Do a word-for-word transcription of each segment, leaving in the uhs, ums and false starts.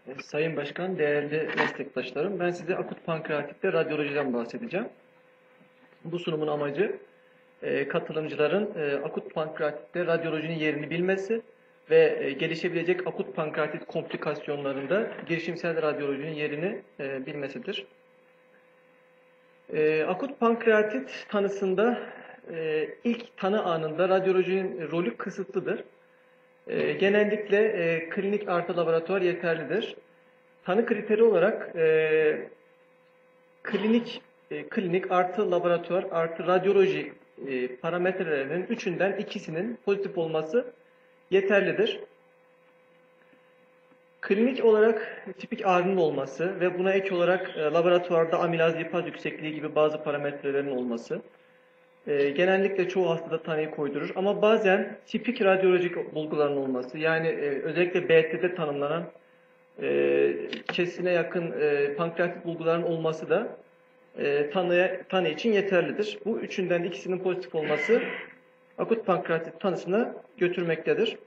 E, Sayın Başkan, değerli meslektaşlarım, ben size akut pankreatitte radyolojiden bahsedeceğim. Bu sunumun amacı e, katılımcıların e, akut pankreatitte radyolojinin yerini bilmesi ve e, gelişebilecek akut pankreatit komplikasyonlarında girişimsel radyolojinin yerini e, bilmesidir. E, akut pankreatit tanısında e, ilk tanı anında radyolojinin rolü kısıtlıdır. E, genellikle e, klinik artı laboratuvar yeterlidir. Tanı kriteri olarak e, klinik e, klinik artı laboratuvar artı radyoloji e, parametrelerinin üçünden ikisinin pozitif olması yeterlidir. Klinik olarak tipik ağrının olması ve buna ek olarak e, laboratuvarda amilaz lipaz yüksekliği gibi bazı parametrelerin olması e, genellikle çoğu hastada tanıyı koydurur. Ama bazen tipik radyolojik bulguların olması, yani e, özellikle B T'de tanımlanan e, kesine yakın e, pankreatit bulguların olması da e, tanıya, tanı için yeterlidir. Bu üçünden ikisinin pozitif olması akut pankreatit tanısına götürmektedir.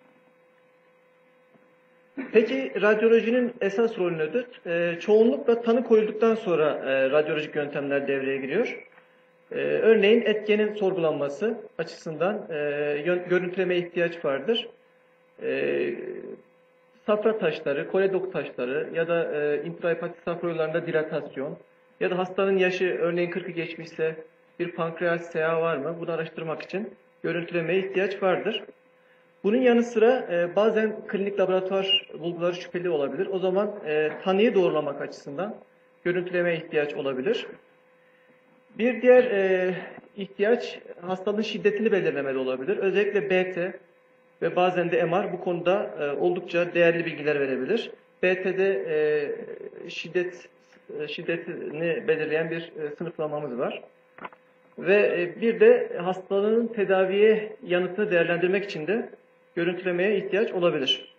Peki radyolojinin esas rolü nedir? E, çoğunlukla tanı koyulduktan sonra e, radyolojik yöntemler devreye giriyor. E, örneğin etkenin sorgulanması açısından e, görüntülemeye ihtiyaç vardır. E, safra taşları, koledok taşları ya da e, intrahepatik safra yollarında dilatasyon ya da hastanın yaşı örneğin kırkı geçmişse bir pankreas S A var mı? Bunu araştırmak için görüntülemeye ihtiyaç vardır. Bunun yanı sıra e, bazen klinik laboratuvar bulguları şüpheli olabilir. O zaman e, tanıyı doğrulamak açısından görüntülemeye ihtiyaç olabilir. Bir diğer e, ihtiyaç hastalığın şiddetini belirlemede olabilir. Özellikle B T ve bazen de M R bu konuda e, oldukça değerli bilgiler verebilir. B T'de e, şiddet e, şiddetini belirleyen bir e, sınıflamamız var. Ve e, bir de hastalığın tedaviye yanıtını değerlendirmek için de görüntülemeye ihtiyaç olabilir.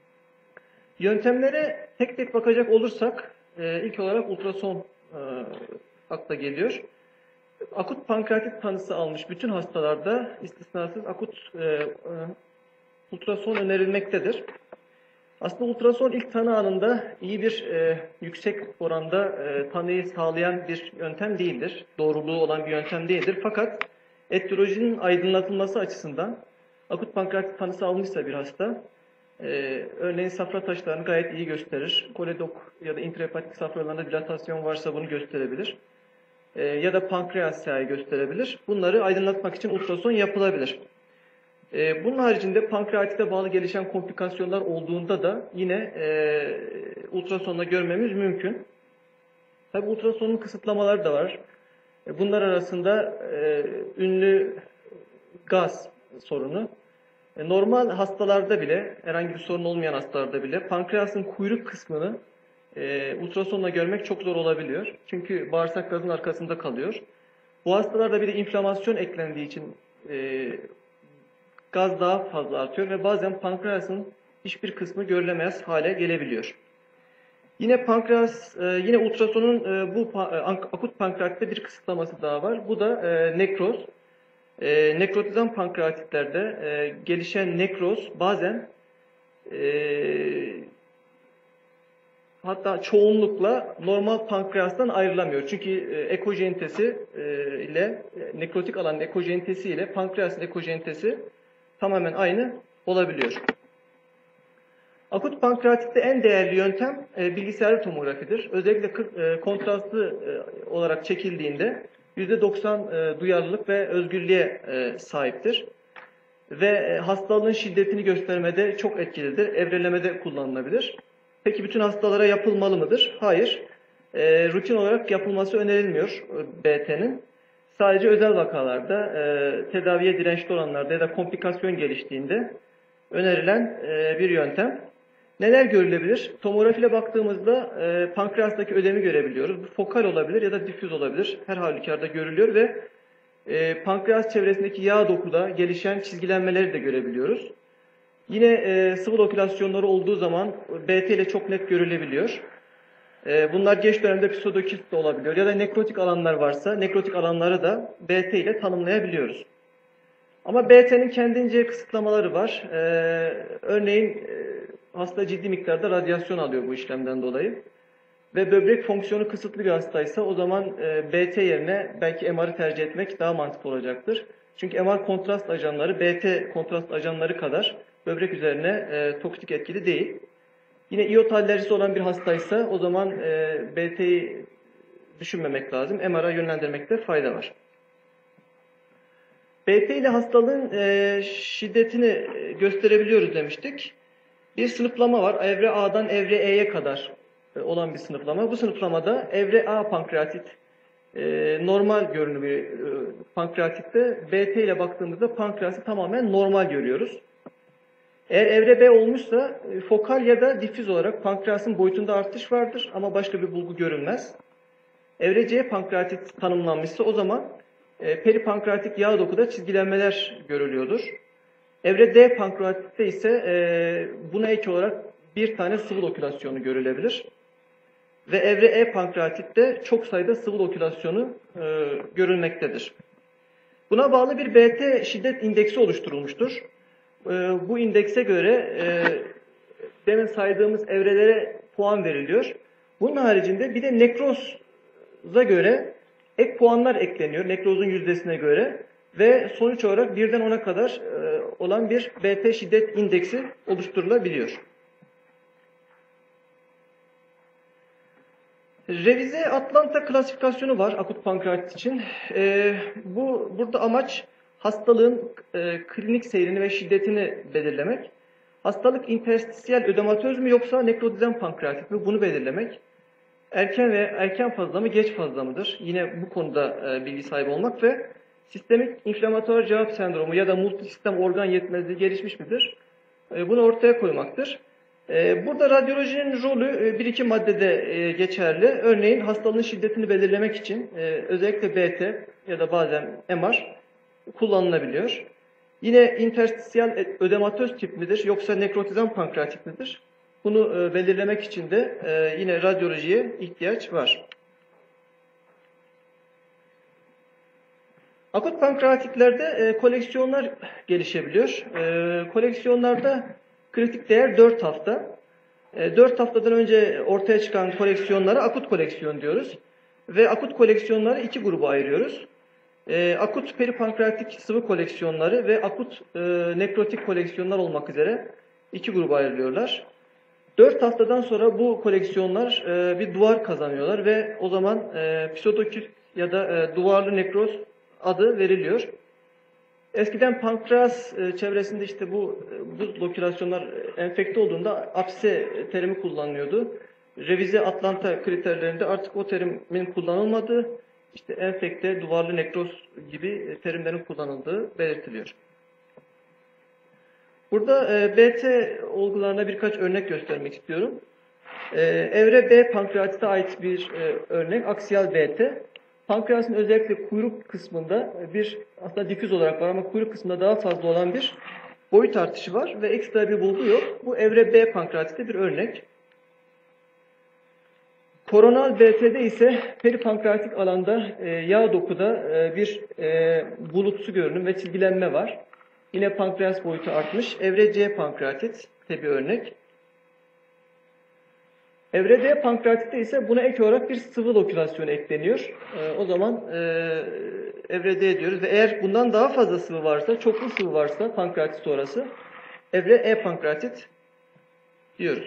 Yöntemlere tek tek bakacak olursak e, ilk olarak ultrason e, akla geliyor. Akut pankreatit tanısı almış bütün hastalarda istisnasız akut e, e, ultrason önerilmektedir. Aslında ultrason ilk tanı anında iyi bir e, yüksek oranda e, tanıyı sağlayan bir yöntem değildir. Doğruluğu olan bir yöntem değildir. Fakat etiyolojinin aydınlatılması açısından akut pankreatit tanısı almışsa bir hasta, e, örneğin safra taşlarını gayet iyi gösterir. Koledok ya da intrahepatik safra yollarında dilatasyon varsa bunu gösterebilir. E, ya da pankreas S A'yı gösterebilir. Bunları aydınlatmak için ultrason yapılabilir. Bunun haricinde pankreatite bağlı gelişen komplikasyonlar olduğunda da yine e, ultrasonla görmemiz mümkün. Tabii ultrasonun kısıtlamaları da var. Bunlar arasında e, ünlü gaz sorunu. E, normal hastalarda bile, herhangi bir sorun olmayan hastalarda bile pankreasın kuyruk kısmını e, ultrasonla görmek çok zor olabiliyor. Çünkü bağırsak gazın arkasında kalıyor. Bu hastalarda bir de inflamasyon eklendiği için e, gaz daha fazla artıyor ve bazen pankreasın hiçbir kısmı görülemez hale gelebiliyor. Yine pankreas, yine ultrasonun bu akut pankreatitte bir kısıtlaması daha var. Bu da nekroz. Nekrotizan pankreatitlerde gelişen nekroz bazen hatta çoğunlukla normal pankreastan ayrılamıyor. Çünkü ekojenitesi ile nekrotik alanın ekojenitesi ile pankreasın ekojenitesi tamamen aynı olabiliyor. Akut pankreatitte en değerli yöntem e, bilgisayarlı tomografidir. Özellikle e, kontrastlı e, olarak çekildiğinde yüzde doksan e, duyarlılık ve özgürlüğe e, sahiptir. Ve e, hastalığın şiddetini göstermede çok etkilidir. Evrelemede kullanılabilir. Peki bütün hastalara yapılmalı mıdır? Hayır. E, rutin olarak yapılması önerilmiyor B T'nin. Sadece özel vakalarda, e, tedaviye dirençli olanlarda ya da komplikasyon geliştiğinde önerilen e, bir yöntem. Neler görülebilir? Tomografiyle baktığımızda e, pankreastaki ödemi görebiliyoruz. Bu fokal olabilir ya da difüz olabilir. Her halükarda görülüyor ve e, pankreas çevresindeki yağ dokuda gelişen çizgilenmeleri de görebiliyoruz. Yine e, sıvı lokülasyonları olduğu zaman B T ile çok net görülebiliyor. Bunlar geç dönemde pseudokist de olabiliyor ya da nekrotik alanlar varsa nekrotik alanları da B T ile tanımlayabiliyoruz. Ama B T'nin kendince kısıtlamaları var. Ee, örneğin e, hasta ciddi miktarda radyasyon alıyor bu işlemden dolayı. Ve böbrek fonksiyonu kısıtlı bir hastaysa o zaman e, B T yerine belki M R'ı tercih etmek daha mantıklı olacaktır. Çünkü M R kontrast ajanları B T kontrast ajanları kadar böbrek üzerine e, toksik etkili değil. Yine iot alerjisi olan bir hastaysa o zaman e, B T'yi düşünmemek lazım. M R'a yönlendirmekte fayda var. B T ile hastalığın e, şiddetini gösterebiliyoruz demiştik. Bir sınıflama var. Evre A'dan evre E'ye kadar e, olan bir sınıflama. Bu sınıflamada evre A pankreatit e, normal görünümü e, pankreatitte, B T ile baktığımızda pankreası tamamen normal görüyoruz. Eğer evre B olmuşsa e, fokal ya da difüz olarak pankreasın boyutunda artış vardır ama başka bir bulgu görünmez. Evre C pankreatit tanımlanmışsa o zaman e, peripankreatik yağ dokuda çizgilenmeler görülüyordur. Evre D pankreatitte ise e, buna ek olarak bir tane sıvı lokülasyonu görülebilir. Ve evre E pankreatitte çok sayıda sıvı lokülasyonu e, görülmektedir. Buna bağlı bir B T şiddet indeksi oluşturulmuştur. E, bu indekse göre e, demin saydığımız evrelere puan veriliyor. Bunun haricinde bir de nekroza göre ek puanlar ekleniyor, nekrozun yüzdesine göre. Ve sonuç olarak birden ona kadar e, olan bir B T şiddet indeksi oluşturulabiliyor. Revize Atlanta klasifikasyonu var akut pankreatit için. E, bu burada amaç hastalığın e, klinik seyrini ve şiddetini belirlemek. Hastalık interstisyal ödematöz mü yoksa nekrotizen pankreatit mi? Bunu belirlemek. Erken ve erken fazla mı, geç fazla mıdır? Yine bu konuda e, bilgi sahibi olmak ve sistemik inflamatuar cevap sendromu ya da multisistem organ yetmezliği gelişmiş midir? E, bunu ortaya koymaktır. E, burada radyolojinin rolü e, bir iki maddede e, geçerli. Örneğin hastalığın şiddetini belirlemek için e, özellikle B T ya da bazen M R kullanılabiliyor. Yine interstisyal ödematöz tip midir yoksa nekrotizan pankreatit midir? Bunu e, belirlemek için de e, yine radyolojiye ihtiyaç var. Akut pankreatitlerde e, koleksiyonlar gelişebiliyor. E, koleksiyonlarda kritik değer dört hafta. E, dört haftadan önce ortaya çıkan koleksiyonlara akut koleksiyon diyoruz. Ve akut koleksiyonları iki gruba ayırıyoruz. E, akut peripankreatik sıvı koleksiyonları ve akut e, nekrotik koleksiyonlar olmak üzere iki gruba ayrılıyorlar. dört haftadan sonra bu koleksiyonlar e, bir duvar kazanıyorlar ve o zaman e, pseudokist ya da e, duvarlı nekroz adı veriliyor. Eskiden pankreas e, çevresinde işte bu bu lokülasyonlar enfekte olduğunda apse terimi kullanılıyordu. Revize Atlanta kriterlerinde artık o terimin kullanılmadığı, işte enfekte, duvarlı nekroz gibi terimlerin kullanıldığı belirtiliyor. Burada e, B T olgularına birkaç örnek göstermek istiyorum. E, evre B pankreatite ait bir e, örnek, aksiyal B T. Pankreasın özellikle kuyruk kısmında bir, aslında difüz olarak var ama kuyruk kısmında daha fazla olan bir boyut artışı var ve ekstra bir bulgu yok. Bu evre B pankreatite bir örnek. Koronal B T'de ise peripankreatik alanda e, yağ dokuda e, bir e, bulutsu görünüm ve çizgilenme var. Yine pankreas boyutu artmış. Evre C pankreatit bir örnek. Evre D pankreatitte ise buna ek olarak bir sıvı lokülasyonu ekleniyor. E, o zaman e, evre D diyoruz ve eğer bundan daha fazla sıvı varsa, çoklu sıvı varsa pankreatit sonrası evre E pankreatit diyoruz.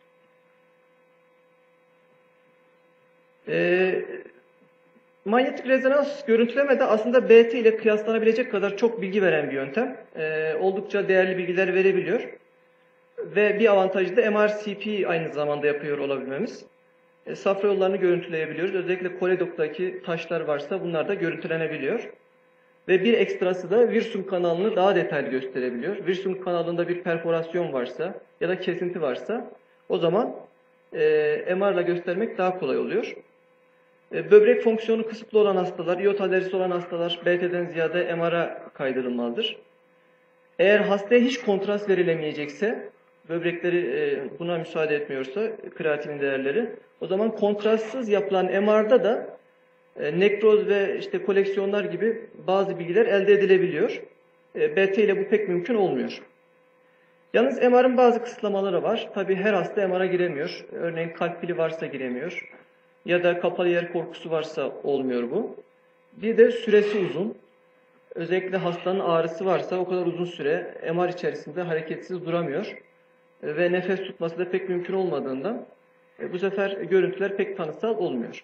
E, manyetik rezonans görüntüleme de aslında B T ile kıyaslanabilecek kadar çok bilgi veren bir yöntem. E, oldukça değerli bilgiler verebiliyor. Ve bir avantajı da M R C P aynı zamanda yapıyor olabilmemiz. E, safra yollarını görüntüleyebiliyoruz. Özellikle koledoktaki taşlar varsa bunlar da görüntülenebiliyor. Ve bir ekstrası da Wirsung kanalını daha detaylı gösterebiliyor. Wirsung kanalında bir perforasyon varsa ya da kesinti varsa o zaman e, M R ile göstermek daha kolay oluyor. E, böbrek fonksiyonu kısıtlı olan hastalar, iot alerjisi olan hastalar B T'den ziyade M R'a kaydırılmalıdır. Eğer hastaya hiç kontrast verilemeyecekse, böbrekleri e, buna müsaade etmiyorsa, kreatinin değerleri, o zaman kontrastsız yapılan M R'da da e, nekroz ve işte koleksiyonlar gibi bazı bilgiler elde edilebiliyor. E, B T ile bu pek mümkün olmuyor. Yalnız M R'ın bazı kısıtlamaları var. Tabii her hasta M R'a giremiyor. Örneğin kalp pili varsa giremiyor. Ya da kapalı yer korkusu varsa olmuyor bu. Bir de süresi uzun. Özellikle hastanın ağrısı varsa o kadar uzun süre M R içerisinde hareketsiz duramıyor. Ve nefes tutması da pek mümkün olmadığından bu sefer görüntüler pek tanısal olmuyor.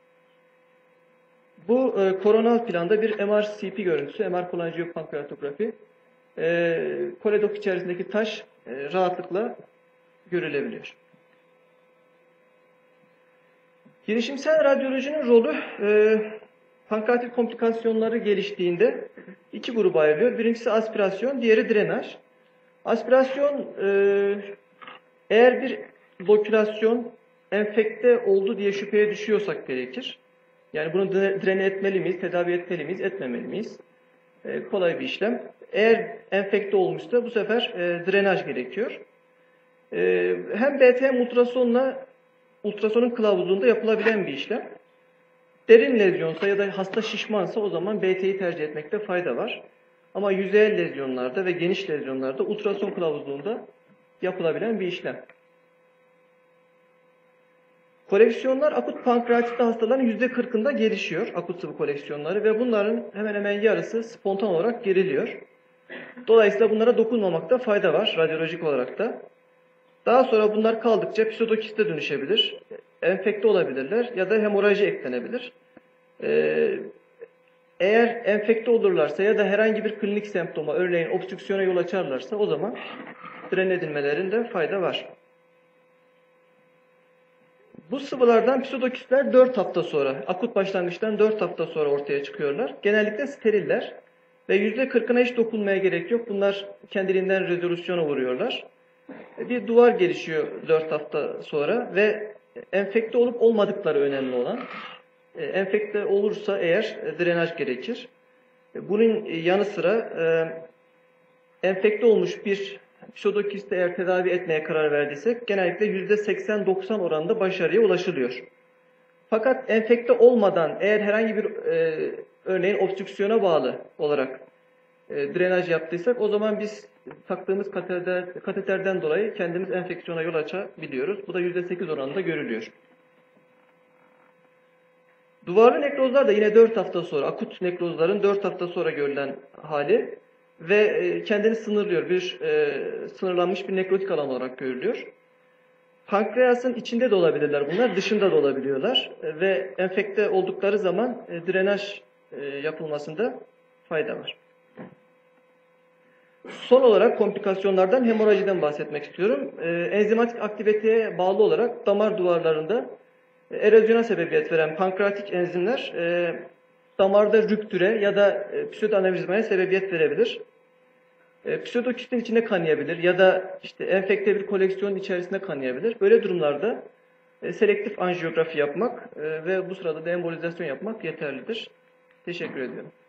Bu e, koronal planda bir M R C P görüntüsü, M R kolangiopankreatografi. E, koledok içerisindeki taş e, rahatlıkla görülebiliyor. Girişimsel radyolojinin rolü e, pankreatit komplikasyonları geliştiğinde iki gruba ayrılıyor. Birincisi aspirasyon, diğeri drenaj. Aspirasyon e, eğer bir lokülasyon enfekte oldu diye şüpheye düşüyorsak gerekir. Yani bunu drene etmeli miyiz, tedavi etmeli miyiz, etmemeli miyiz? E, kolay bir işlem. Eğer enfekte olmuşsa bu sefer e, drenaj gerekiyor. E, hem B T hem ultrasonla ultrasonun kılavuzluğunda yapılabilen bir işlem. Derin lezyonsa ya da hasta şişmansa o zaman B T'yi tercih etmekte fayda var. Ama yüzeyel lezyonlarda ve geniş lezyonlarda ultrason kılavuzluğunda yapılabilen bir işlem. Koleksiyonlar akut pankreatitli hastaların yüzde kırkında gelişiyor, akut sıvı koleksiyonları ve bunların hemen hemen yarısı spontan olarak geriliyor. Dolayısıyla bunlara dokunmamakta fayda var, radyolojik olarak da. Daha sonra bunlar kaldıkça pseudokiste dönüşebilir, enfekte olabilirler ya da hemoraji eklenebilir. Ee, eğer enfekte olurlarsa ya da herhangi bir klinik semptoma, örneğin obstrüksiyona yol açarlarsa o zaman dren edilmelerinde fayda var. Bu sıvılardan pseudokistler dört hafta sonra, akut başlangıçtan dört hafta sonra ortaya çıkıyorlar. Genellikle steriller ve yüzde kırkına hiç dokunmaya gerek yok. Bunlar kendiliğinden rezolüsyona uğruyorlar. Bir duvar gelişiyor dört hafta sonra ve enfekte olup olmadıkları önemli olan. Enfekte olursa eğer drenaj gerekir. Bunun yanı sıra enfekte olmuş bir pseudokisti eğer tedavi etmeye karar verdiysek genellikle yüzde seksen doksan oranında başarıya ulaşılıyor. Fakat enfekte olmadan eğer herhangi bir e, örneğin obstrüksiyona bağlı olarak e, drenaj yaptıysak o zaman biz taktığımız kateter, kateterden dolayı kendimiz enfeksiyona yol açabiliyoruz. Bu da yüzde sekiz oranında görülüyor. Duvarlı nekrozlar da yine dört hafta sonra, akut nekrozların dört hafta sonra görülen hali ve kendini sınırlıyor, bir e, sınırlanmış bir nekrotik alan olarak görülüyor. Pankreasın içinde de olabilirler bunlar, dışında da olabiliyorlar e, ve enfekte oldukları zaman e, drenaj e, yapılmasında fayda var. Son olarak komplikasyonlardan hemorajiden bahsetmek istiyorum. E, enzimatik aktiviteye bağlı olarak damar duvarlarında e, erozyona sebebiyet veren pankreatik enzimler e, damarda rüptüre ya da e, pseudoanevrizmaya sebebiyet verebilir. E, pseudokistin içine kanayabilir ya da işte enfekte bir koleksiyonun içerisinde kanayabilir. Böyle durumlarda e, selektif anjiyografi yapmak e, ve bu sırada da embolizasyon yapmak yeterlidir. Teşekkür ediyorum.